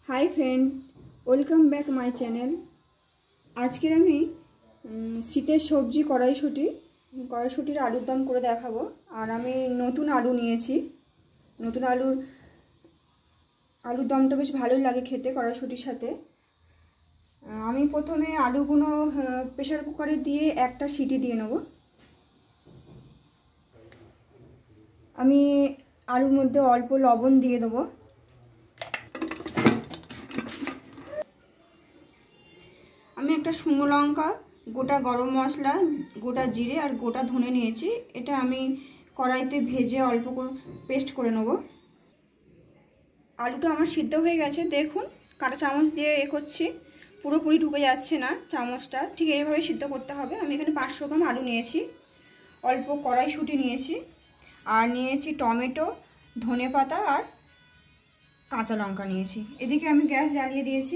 High friend welcome back my channel. आज के शीतेर सब्जी कड़ाईशुटिर आलुर दम करे देखाबो। और आमी नतून आलू नियेछि। नतून आलुर दमटा बेश भालोई लागे खेते कड़ाईशुटिर साथे। आमी प्रथमे आलुगुलो प्रेसार कुकारे दिए एकटा सीटी दिए नेब। आमी आलुर मध्य अल्प लवण दिए देबो। আমি একটা শুকনো লঙ্কা, গোটা গরম মশলা, গোটা জিরে আর গোটা ধনে নিয়েছি। এটা আমি কড়াইতে ভেজে অল্প করে পেস্ট করে নেব। আলুটা আমার সিদ্ধ হয়ে গেছে, দেখুন কাঁটা চামচ দিয়ে করছি, পুরোপুরি ঢুকে যাচ্ছে না চামচটা, ঠিক এইভাবে সিদ্ধ করতে হবে। আমি এখানে 500 গ্রাম আলু নিয়েছি, অল্প কড়াইশুঁটি নিয়েছি, আর নিয়েছি টমেটো, ধনেপাতা আর কাঁচা লঙ্কা নিয়েছি। এদিকে আমি গ্যাস জ্বালিয়ে দিয়েছি।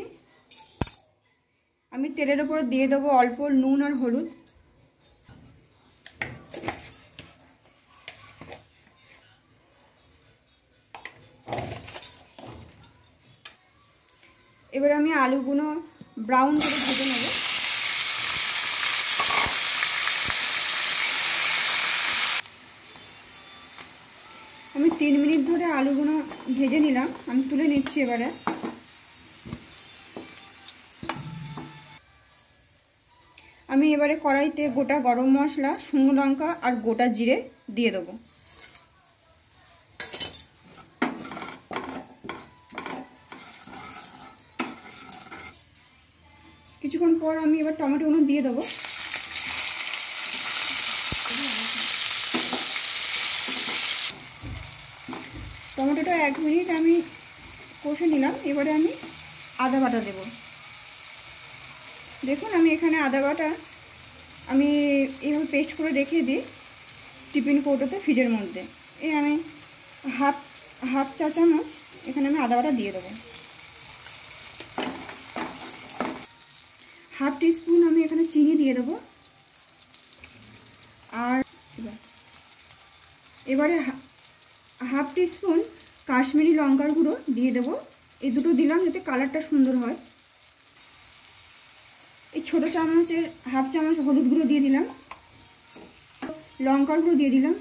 আমি তেলের উপর দিয়ে দেবো অল্প নুন আর হলুদ। এবার আমি আলুগুলো ব্রাউন করে ভেজে নেব। আমি 3 মিনিট ধরে আলুগুলো ভেজে নিলাম। আমি তুলে নিচ্ছি। এবারে আমি এবারে কড়াইতে গোটা গরম মশলা, শুকনো লঙ্কা আর গোটা জিরে দিয়ে দেবো। কিছুক্ষণ পর আমি এবার টমেটোগুলো দিয়ে দেবো। টমেটোটা 1 মিনিট আমি কষে নিলাম। এবারে আমি আদা বাটা দেব। দেখুন আমি এখানে আদা বাটা আমি এইভাবে পেস্ট করে রেখে দিই টিফিন কৌটোতে ফ্রিজের মধ্যে। এই আমি হাফ চা চামচ এখানে আমি আদা বাটা দিয়ে দেবো। হাফ টিস্পুন আমি এখানে চিনি দিয়ে দেবো। আর এবারে হাফ টিস্পুন কাশ্মীরি লঙ্কার গুঁড়ো দিয়ে দেবো। এই দুটো দিলাম যাতে কালারটা সুন্দর হয়। এই ছোটো চামচের হাফ চামচ হলুদ গুঁড়ো দিয়ে দিলাম, লঙ্কার গুঁড়ো দিয়ে দিলাম।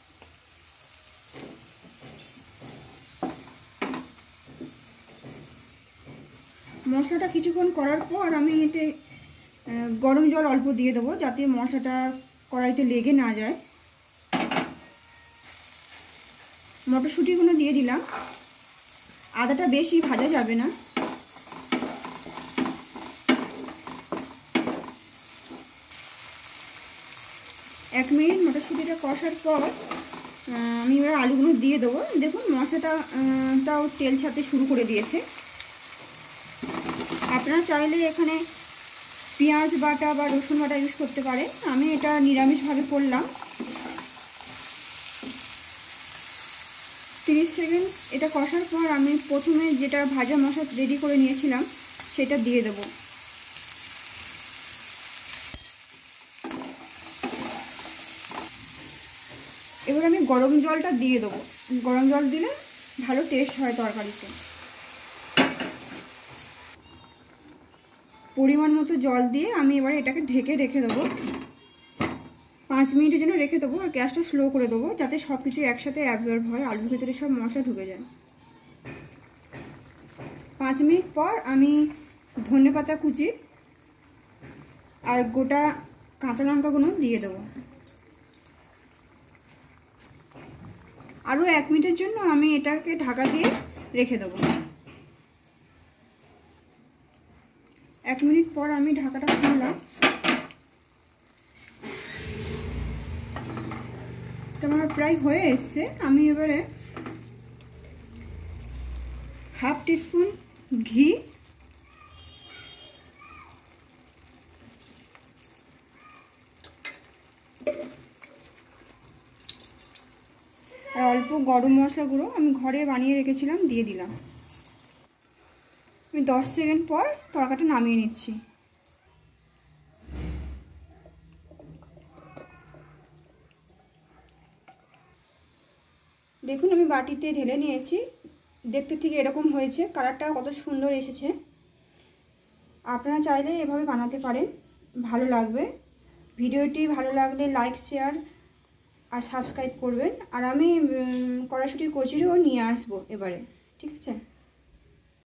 মশলাটা কিছুক্ষণ করার পর আমি এতে গরম জল অল্প দিয়ে দেবো যাতে মশলাটা কড়াইতে লেগে না যায়। মটরশুঁটিগুলো দিয়ে দিলাম। আদাটা বেশি ভাজা যাবে না। এক মিনিট মটরশুঁটিটা কষার পর আমি এবার আলুগুলো দিয়ে দেবো। দেখুন মশলাটাও তেল ছাড়তে শুরু করে দিয়েছে। আপনারা চাইলে এখানে পেঁয়াজ বাটা বা রসুন বাটা ইউজ করতে পারেন। আমি এটা নিরামিষভাবে করলাম। 30 সেকেন্ড এটা কষার পর আমি প্রথমে যেটা ভাজা মশলা রেডি করে নিয়েছিলাম সেটা দিয়ে দেবো। এবার আমি গরম জলটা দিয়ে দেবো। গরম জল দিলে ভালো টেস্ট হয় তরকারিতে। পরিমাণ মতো জল দিয়ে আমি এবার এটাকে ঢেকে রেখে দেবো। 5 মিনিটের জন্য রেখে দেবো। আর গ্যাসটা স্লো করে দেবো যাতে সব কিছু একসাথে অ্যাবজর্ব হয়, আলুর ভিতরে সব মশলা ঢুকে যায়। 5 মিনিট পর আমি ধনেপাতা কুচি আর গোটা কাঁচা লঙ্কাগুলো দিয়ে দেবো। আরও 1 মিনিটের জন্য আমি এটাকে ঢাকা দিয়ে রেখে দেবো। 1 মিনিট পর আমি ঢাকাটা খুললাম। তো আমার প্রায় হয়ে এসছে। আমি এবারে হাফ টিস্পুন ঘি, আর অল্প গরম মশলা গুঁড়ো আমি ঘরে বানিয়ে রেখেছিলাম দিয়ে দিলাম। আমি 10 সেকেন্ড পর তরকারিটা নামিয়ে নিচ্ছি। দেখুন আমি বাটিতে ঢেলে নিয়েছি। দেখতে ঠিক এরকম হয়েছে, কালারটা কত সুন্দর এসেছে। আপনারা চাইলে এভাবে বানাতে পারেন, ভালো লাগবে। ভিডিওটি ভালো লাগলে লাইক, শেয়ার আর সাবস্ক্রাইব করবেন। আর আমি কড়াইশুঁটির কচুরিও নিয়ে আসবো এবারে, ঠিক আছে।